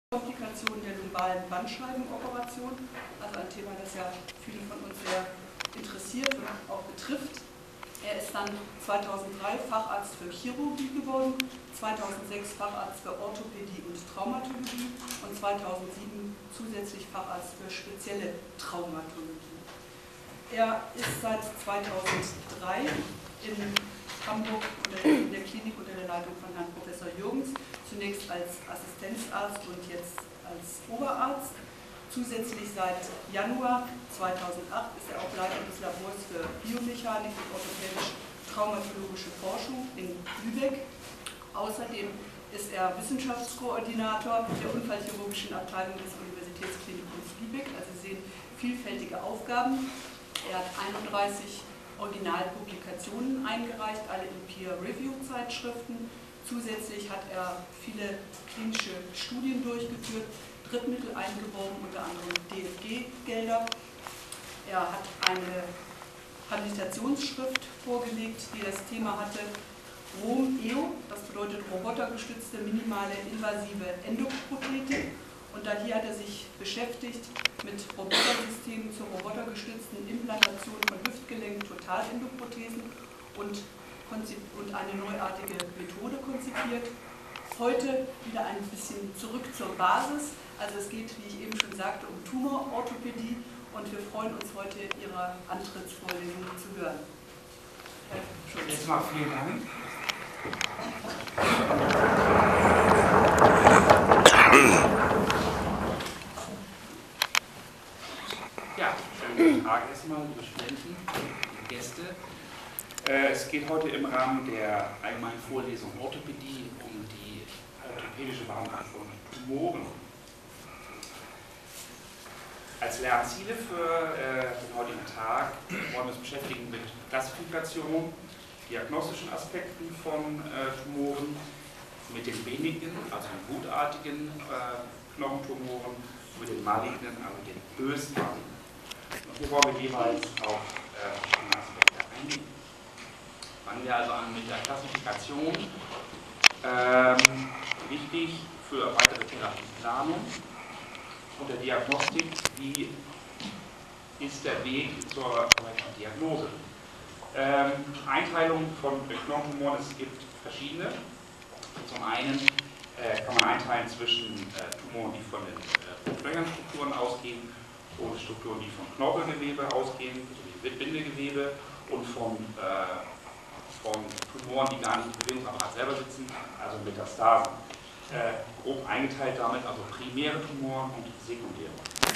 Komplikation der lumbalen Bandscheibenoperation, also ein Thema, das ja viele von uns sehr interessiert und auch betrifft. Er ist dann 2003 Facharzt für Chirurgie geworden, 2006 Facharzt für Orthopädie und Traumatologie und 2007 zusätzlich Facharzt für spezielle Traumatologie. Er ist seit 2003 in Hamburg in der Klinik unter der Leitung von Herrn Professor Jürgens, zunächst als Assistenzarzt und jetzt als Oberarzt. Zusätzlich seit Januar 2008 ist er auch Leiter des Labors für Biomechanik und orthopädisch-traumatologische Forschung in Lübeck. Außerdem ist er Wissenschaftskoordinator der unfallchirurgischen Abteilung des Universitätsklinikums Lübeck. Also Sie sehen vielfältige Aufgaben. Er hat 31 Originalpublikationen eingereicht, alle in Peer-Review-Zeitschriften. Zusätzlich hat er viele klinische Studien durchgeführt, Drittmittel eingeworben, unter anderem DFG-Gelder. Er hat eine Habilitationsschrift vorgelegt, die das Thema hatte ROM-EO, das bedeutet robotergestützte minimale invasive Endoprothetik. Und da hier hat er sich beschäftigt mit Robotersystemen zur robotergestützten Implantation von Hüftgelenk-Totalendoprothesen und eine neuartige Methode konzipiert. Heute wieder ein bisschen zurück zur Basis. Also es geht, wie ich eben schon sagte, um Tumororthopädie und wir freuen uns heute, Ihre Antrittsvorlesung zu hören. Herr Schulz. Jetzt mal vielen Dank. Ja, schönen Tag erstmal, liebe Studenten, liebe Gäste. Es geht heute im Rahmen der allgemeinen Vorlesung Orthopädie um die orthopädische Behandlung von Tumoren. Als Lernziele für den heutigen Tag wollen wir uns beschäftigen mit Klassifikation, diagnostischen Aspekten von Tumoren, mit den benignen, also den gutartigen Knochentumoren, mit den malignen, also den bösartigen. Und hier wollen wir jeweils auf verschiedene Aspekte eingehen. Fangen wir also an mit der Klassifikation. Wichtig für weitere Therapieplanung und der Diagnostik, wie ist der Weg zur korrekten Diagnose. Einteilung von Knochentumoren, es gibt verschiedene. Zum einen kann man einteilen zwischen Tumoren, die von den Brustbein-Strukturen ausgehen und Strukturen, die vom Knorpelgewebe ausgehen, sowie Bindegewebe und von Tumoren, die gar nicht im Bewegungsapparat selber sitzen, also Metastasen. Grob eingeteilt damit, also primäre Tumoren und sekundäre.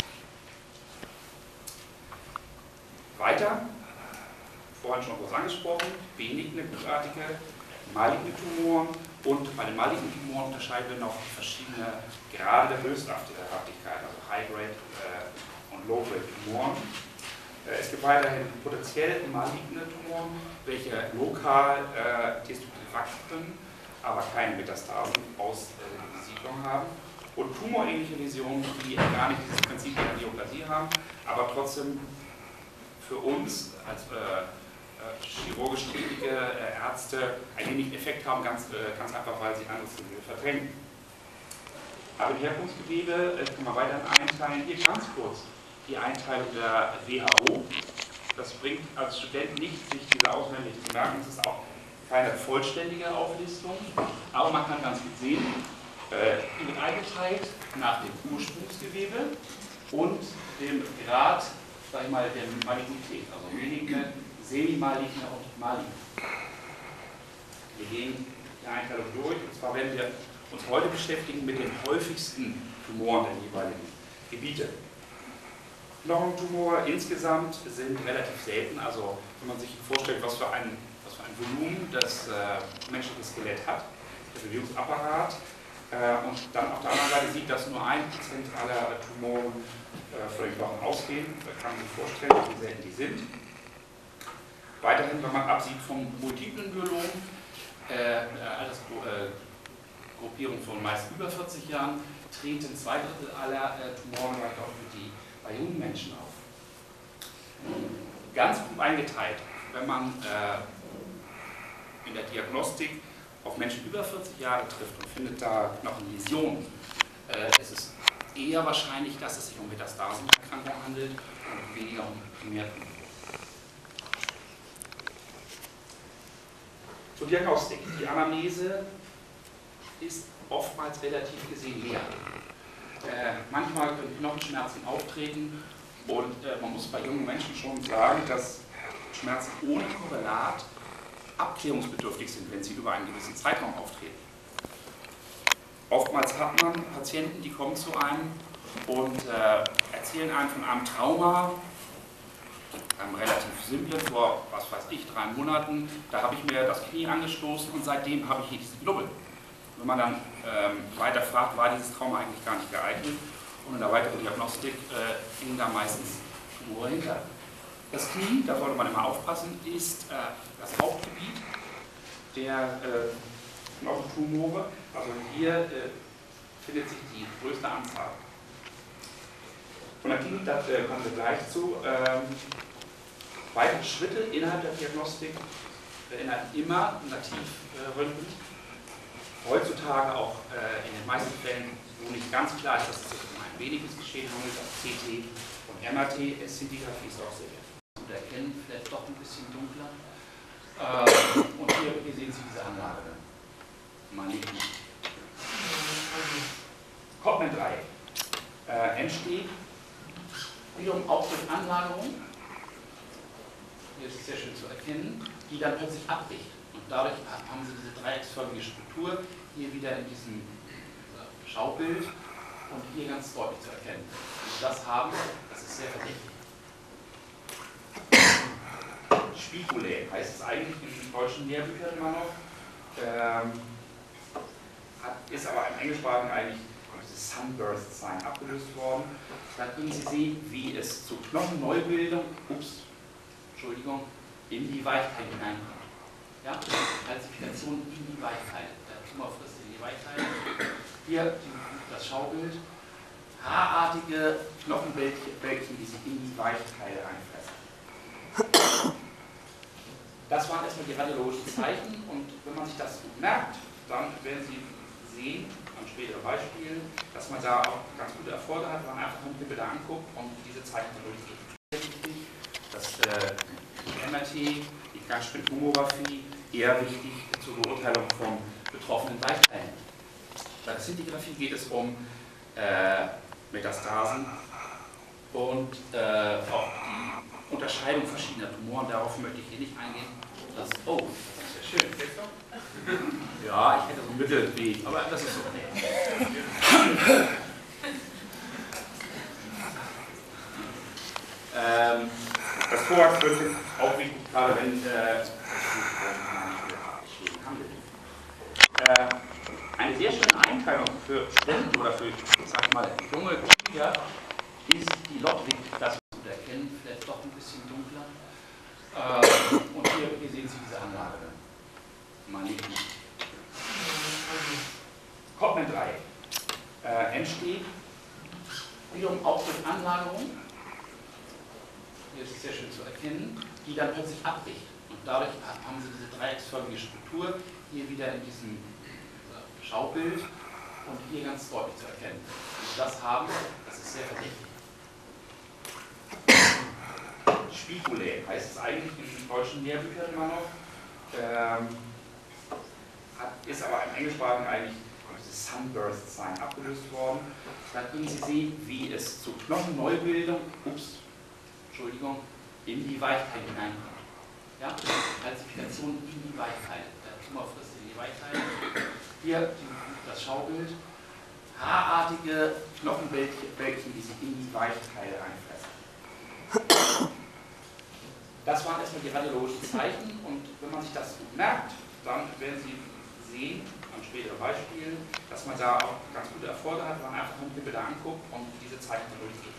Weiter, vorhin schon kurz angesprochen, benigne, gutartige, maligne Tumoren und bei den malignen Tumoren unterscheiden wir noch verschiedene Grade der Böshaftigkeit, also High-Grade und Low-Grade Tumoren. Es gibt weiterhin potenziell maligne Tumoren, welche lokal destruktiv wachsen können, aber keine Metastasen-Aussiedlung haben. Und tumorähnliche Läsionen, die gar nicht dieses Prinzip der Neoplasie haben, aber trotzdem für uns als chirurgisch tätige Ärzte einen ähnlichen Effekt haben, ganz einfach, weil sie anderes Gewebe verdrängen. Aber im Herkunftsgewebe kann man weiterhin einteilen. Hier ganz kurz die Einteilung der WHO. Das bringt als Student nicht, sich diese auswendig zu merken. Es ist auch keine vollständige Auflistung, aber man kann ganz gut sehen, die wird eingeteilt nach dem Ursprungsgewebe und dem Grad, sag ich mal, der Malignität, also benigne, semimaligne und maligne. Wir gehen die Einteilung durch, und zwar werden wir uns heute beschäftigen mit den häufigsten Tumoren der jeweiligen Gebiete. Knochentumore insgesamt sind relativ selten, also wenn man sich vorstellt, was für ein Volumen das menschliche Skelett hat, der Bewegungsapparat, und dann auf der anderen Seite sieht, dass nur 1% aller Tumoren von den Knochen ausgehen, da kann man sich vorstellen, wie selten die sind. Weiterhin, wenn man absieht vom multiplen Myelom, Altersgruppierung von meist über 40 Jahren, treten 2/3 aller Tumoren bei jungen Menschen auf. Ganz grob eingeteilt, wenn man in der Diagnostik auf Menschen über 40 Jahre trifft und findet da Knochenläsionen, Es ist eher wahrscheinlich, dass es sich um Metastasenerkrankungen handelt und weniger um Primärtumoren. Zur Diagnostik. Die Anamnese ist oftmals relativ gesehen leer. Manchmal können Knochenschmerzen auftreten und man muss bei jungen Menschen schon sagen, dass Schmerzen ohne Korrelat abklärungsbedürftig sind, wenn sie über einen gewissen Zeitraum auftreten. Oftmals hat man Patienten, die kommen zu einem und erzählen einem von einem Trauma, einem relativ simplen, vor, was weiß ich, 3 Monaten, da habe ich mir das Knie angestoßen und seitdem habe ich hier diese Knubbel. Wenn man dann weiter fragt, war dieses Trauma eigentlich gar nicht geeignet und in der weiteren Diagnostik hingen da meistens Tumore hinter. Das Knie, da sollte man immer aufpassen, ist das Hauptgebiet der Knochentumore. Also hier findet sich die größte Anzahl. Von der Klinik, da kommen wir gleich zu. Weitere Schritte innerhalb der Diagnostik beinhalten immer Nativ-Röntgen. Heutzutage auch in den meisten Fällen, wo nicht ganz klar ist, dass es sich um ein weniges Geschehen handelt, das CT und MRT, Szintigraphie ist auch sehr gut zu erkennen, vielleicht doch ein bisschen dunkler. Und hier sehen Sie diese Anlage mal links. Codman 3 entsteht wiederum auch durch Anlagerung, hier ist es sehr schön zu erkennen, die dann plötzlich abbricht. Und dadurch haben Sie diese dreiecksförmige Struktur hier wieder in diesem Schaubild und hier ganz deutlich zu erkennen. Wenn Sie das haben, das ist sehr verdächtig. Spiculae heißt es eigentlich in den deutschen Lehrbüchern immer noch, ist aber im Englischsprachigen eigentlich dieses Sunburst Sign abgelöst worden. Da können Sie sehen, wie es zur Knochenneubildung, in die Weichteile hineinkommt. Ja? Kalzifikation in die Weichteile. Der Tumor frisst in die Weichteile. Hier das Schaubild. Haarartige Knochenbällchen, die sich in die Weichteile einfressen. Das waren erstmal die radiologischen Zeichen und wenn man sich das merkt, dann werden Sie sehen, an späteren Beispielen, dass man da auch ganz gute Erfolge hat, wenn man einfach die Bilder anguckt und diese Zeichen durchgeht. Das MRT, die Gangspintomographie, eher wichtig zur Beurteilung von betroffenen Weichteilen. Bei der Szintigraphie geht es um Metastasen und auch die Unterscheidung verschiedener Tumoren. Darauf möchte ich hier nicht eingehen. Das ist sehr schön. Ja, ich hätte so einen Mittelweg, aber das ist okay. Das Thorax wird auch wichtig, gerade wenn eine sehr schöne Einteilung für Studenten oder für, sag ich mal, junge Krieger ist die Lodwig, das zu erkennen, vielleicht doch ein bisschen dunkler. Und hier sehen Sie diese Anlage mal links. Codman 3 entsteht wiederum auch durch Anlagerung. Hier ist es sehr schön zu erkennen, die dann plötzlich abbricht. Und dadurch haben Sie diese dreiecksförmige Struktur hier wieder in diesem Schaubild und hier ganz deutlich zu erkennen. Wenn Sie das haben, das ist sehr verdächtig. Spiculae heißt es eigentlich in den deutschen Lehrbüchern immer noch, ist aber im Englischsprachigen eigentlich dieses Sunburst Sign abgelöst worden. Da können Sie sehen, wie es zur Knochenneubildung, in die Weichteile hineinkommt. Ja? Kalzifikation in die Weichteile. Der Tumor frisst in die Weichteile. Hier das Schaubild. Haarartige Knochenbällchen, die sich in die Weichteile einfressen. Das waren erstmal die radiologischen Zeichen und wenn man sich das merkt, dann werden Sie sehen, an späteren Beispielen, dass man da auch ganz gute Erfolge hat, wenn man einfach die Bilder anguckt und diese Zeichen durchgeht.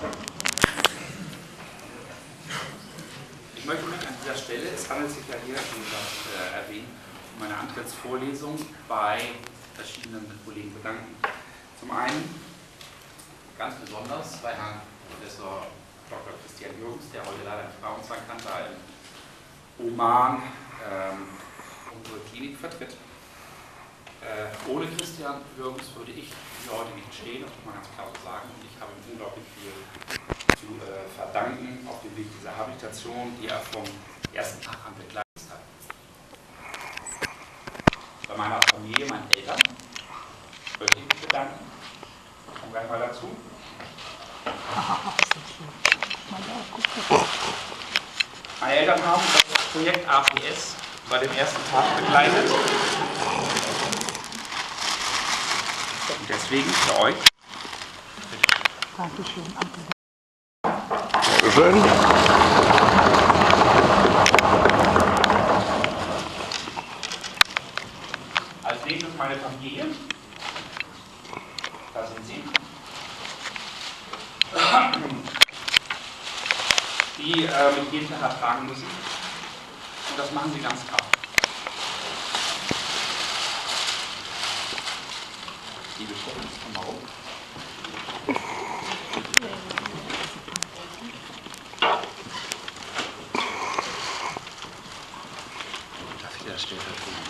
Ich möchte mich an dieser Stelle, es handelt sich ja hier, wie gesagt, erwähnt, um eine Antrittsvorlesung bei verschiedenen Kollegen bedanken. Zum einen ganz besonders bei Herrn Professor Dr. Christian Jürgens, der heute leider im Frauenzwangkampf da in Oman unsere Klinik vertritt. Ohne Christian Jürgens würde ich hier heute nicht stehen, das muss man ganz klar so sagen. Und ich habe ihm unglaublich viel zu verdanken auf dem Weg dieser Habilitation, die er vom ersten Tag an begleitet hat. Bei meiner Familie, meinen Eltern, möchte ich mich bedanken. Ich komme gleich mal dazu. Meine Eltern haben das Projekt APS bei dem ersten Tag begleitet. Und deswegen für euch. Dankeschön. Dankeschön. Als nächstes meine Familie. Da sind sie. Die mit jeden Tag ertragen müssen. Und das machen sie ganz kraftvoll. Liebe Freunde, komm mal rum. Darf ich das stellvertretend?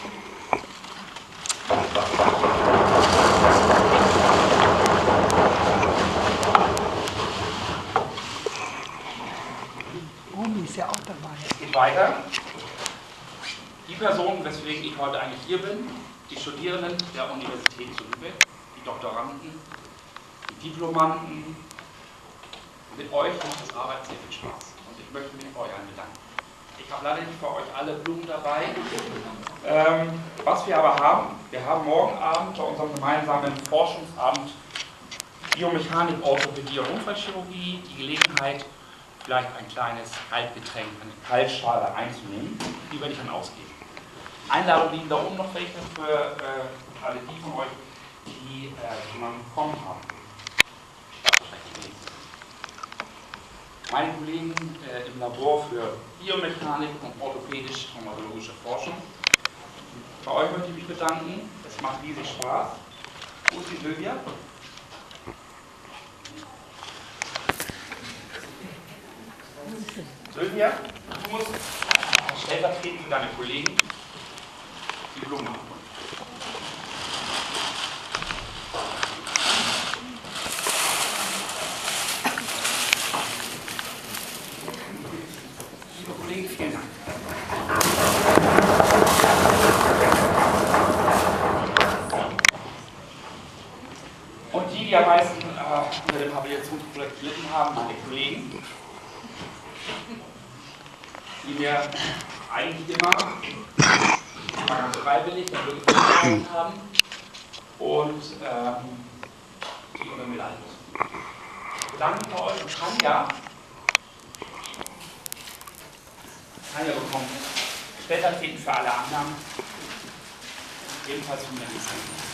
Omi ist ja auch dabei. Es geht weiter. Die Personen, weswegen ich heute eigentlich hier bin, die Studierenden der Universität zu Lübeck, die Doktoranden, die Diplomanten, mit euch macht das Arbeit sehr viel Spaß. Und ich möchte mich bei euch allen bedanken. Ich habe leider nicht für euch alle Blumen dabei. Was wir aber haben, wir haben morgen Abend bei unserem gemeinsamen Forschungsabend Biomechanik, Orthopädie und Unfallchirurgie die Gelegenheit, vielleicht ein kleines Kaltgetränk, eine Kaltschale einzunehmen. Die werde ich dann ausgeben. Einladungen liegen da oben noch welche für alle die von euch, die jemanden bekommen haben. Meine Kollegen im Labor für Biomechanik und orthopädisch-traumatologische Forschung. Bei euch möchte ich mich bedanken. Es macht riesig Spaß. Wo ist die Silvia? Silvia, du musst stellvertretend für deine Kollegen die Blumen abholen. Liebe Kollegen, vielen Dank. Und die am meisten unter dem Habilitationsprojekt gelitten haben, meine Kollegen, die mir eigentlich immer ganz freiwillig und wirklich geholfen haben und die unter mir leiden müssen. Ich bedanke mich bei euch und Tanja bekommt stellvertretend für alle anderen ebenfalls von mir gesagt.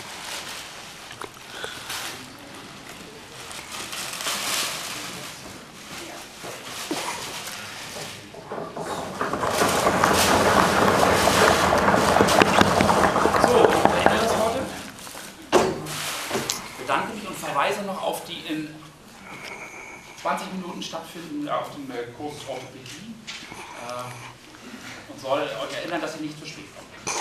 Noch auf die in 20 Minuten stattfinden auf dem Kurs Orthopädie und soll euch erinnern, dass ihr nicht zu spät kommt.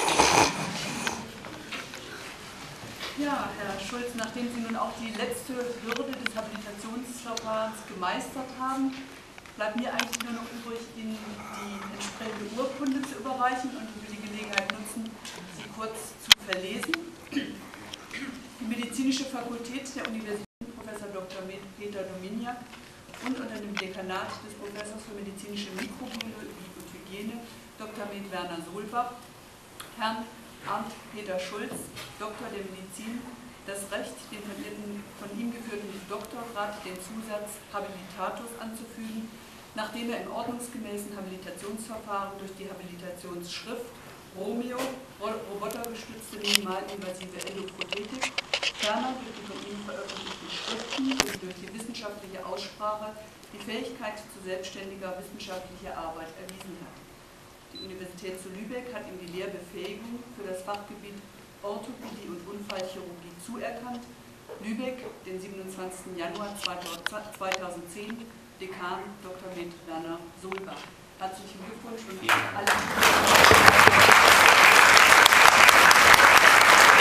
Ja, Herr Schulz, nachdem Sie nun auch die letzte Hürde des Habilitationsverfahrens gemeistert haben, bleibt mir eigentlich nur noch übrig, Ihnen die entsprechende Urkunde zu überreichen und ich will die Gelegenheit nutzen, sie kurz zu verlesen. Die Medizinische Fakultät der Universität Professor Dr. Peter Dominiak und unter dem Dekanat des Professors für medizinische Mikrobiologie und Hygiene Dr. Med Werner Solbach, Herrn Arndt Peter Schulz, Doktor der Medizin, das Recht, den von ihm geführten Doktorgrad, den Zusatz Habilitatus anzufügen, nachdem er im ordnungsgemäßen Habilitationsverfahren durch die Habilitationsschrift Romeo, robotergestützte minimalinvasive Endoprothetik, ferner durch die von ihm veröffentlichten Schriften und durch die wissenschaftliche Aussprache die Fähigkeit zu selbstständiger wissenschaftlicher Arbeit erwiesen hat. Die Universität zu Lübeck hat ihm die Lehrbefähigung für das Fachgebiet Orthopädie und Unfallchirurgie zuerkannt. Lübeck, den 27. Januar 2010, Dekan Dr. Med Werner Solbach. Herzlichen Glückwunsch und alles Gute.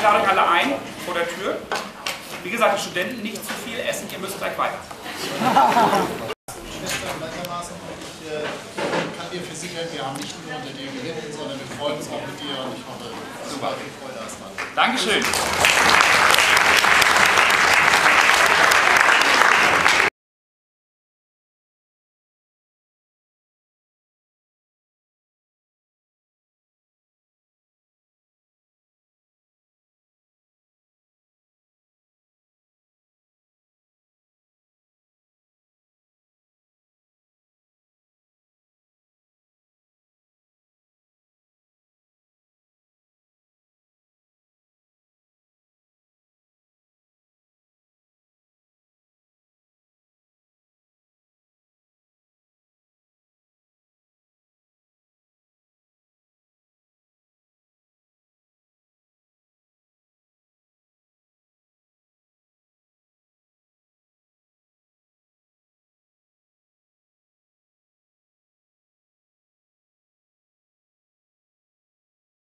ich lade euch alle ein vor der Tür. Wie gesagt, die Studenten nicht zu viel essen, ihr müsst gleich weiter. Schwestern gleichermaßen. Ich kann dir versichern, wir haben nicht nur unter dir gelitten, sondern wir freuen uns auch mit dir und ich hoffe, dass du viel Freude hast. Dankeschön.